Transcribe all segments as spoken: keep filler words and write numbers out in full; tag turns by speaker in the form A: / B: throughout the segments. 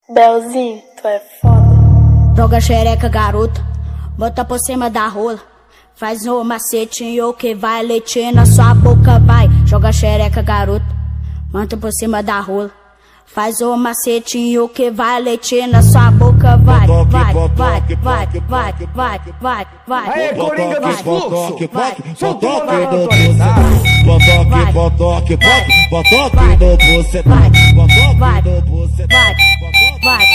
A: Belzinho, tu é foda.
B: Joga xereca, garota, bota por cima da rola. Faz um macetinho que vai leite na sua boca, vai. Joga xereca, garota, bota por cima da rola. Faz um macetinho que vai leite na sua boca, vai. Vai, vai, vai, vai, vai, vai, vai.
C: Aê, Coringa dos Fluxos! Solta o
D: Botoque,
C: mandado
D: botoque, botoque, botoque no bucetão.
B: Vai,
D: Botoque no bucetão.
B: vai, vai.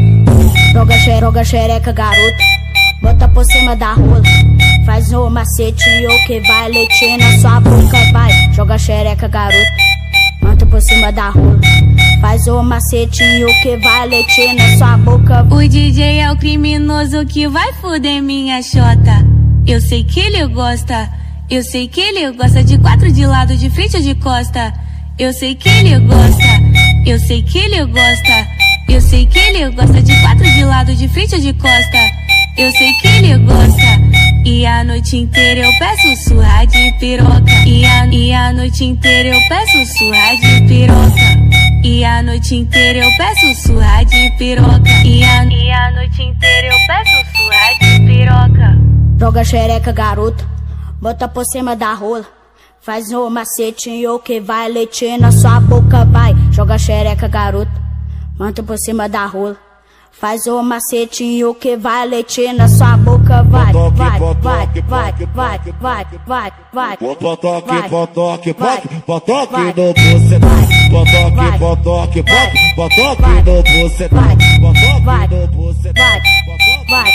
B: Joga xereca, joga xereca, garota, bota por cima da rola. Faz um macetinho que vai leite na sua boca, vai. Joga xereca, garota, bota por cima da rola. Faz um macetinho que vai leite na sua boca.
E: O D J é o criminoso que vai foder minha xota. Eu sei que ele gosta, eu sei que ele gosta de quatro de lado, de frente ou de costa. Eu sei que ele gosta, eu sei que ele gosta, eu sei que ele gosta de quatro de lado, de frente ou de costa. Eu sei que ele gosta. E a noite inteira eu peço surra de piroca. E a, e a noite inteira eu peço surra de piroca. E a noite inteira eu peço surra de piroca. E a, e a noite inteira eu peço surra de piroca.
B: Joga xereca, garota, bota por cima da rola. Faz um macetinho que vai leite na sua boca, vai. Joga xereca, garota, bota por cima da rola. Faz um macetinho que vai leite na sua boca, vai. Vai, vai, vai, vai, vai, vai, vai.
D: Botoque, botoque, botoque no bucetão. Botoque, botoque, botoque no bucetão.
B: Vai,
D: Botoque no bucetão.
B: vai.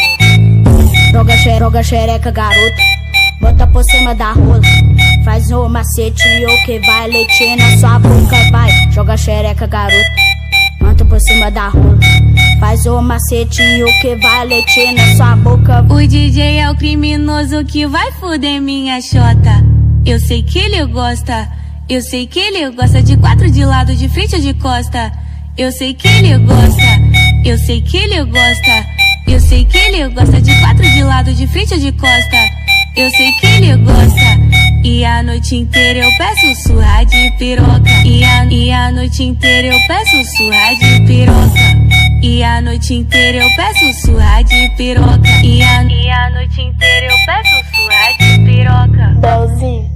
B: Joga xereca, joga xereca, garota, bota por cima da rola. Faz um macetinho que vai leite na sua boca, vai. Joga xereca, garota, bota por cima da rola. Faz um macetinho que vai leite na sua boca.
E: O D J é o criminoso que vai foder minha xota. Eu sei que ele gosta, eu sei que ele gosta de quatro de lado, de frente ou de costa. Eu sei que ele gosta, eu sei que ele gosta, eu sei que ele gosta de quatro de lado, de frente ou de costa. Eu sei que ele gosta. E a noite inteira eu peço surra de piroca. E a, e a noite inteira eu peço surra de piroca. E a noite inteira eu peço surra de piroca. E a, e a noite inteira eu peço surra de piroca.
A: Belzinho.